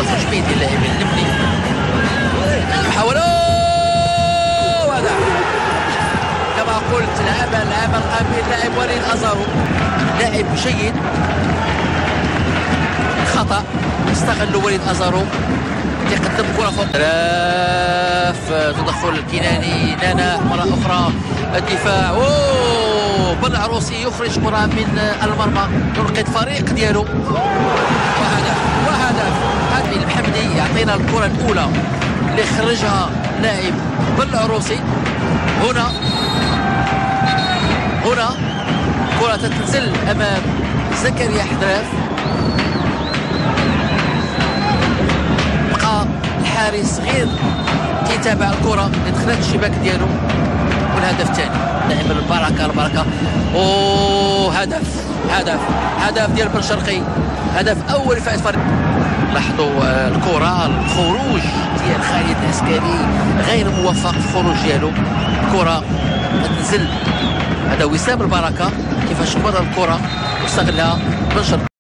تخرج به ديال اللاعبين النملي. محاولة وهذا كما قلت العمل قبيل لاعب وليد أزارو، لاعب جيد. خطأ استغل وليد أزارو يقدم كرة فوق تدخل الكناني. نانا مرة أخرى الدفاع بن عروسي يخرج كرة من المرمى ينقذ فريق ديالو. وهدف هذه المحمدي يعطينا الكرة الأولى اللي خرجها لاعب بن عروسي. هنا كرة تنزل أمام زكريا حدراف، بقى الحارس غير كيتابع الكرة اللي دخلت الشباك ديالو. والهدف الثاني لاعب البركة هدف ديال بن شرقي، هدف أول لفائز فريق. لاحظوا الكرة الخروج ديال خالد العسكري غير موفق في الخروج ديالو. الكرة تنزل، هذا وسام البركة كيفاش مر الكرة واستغلها بن شرقي.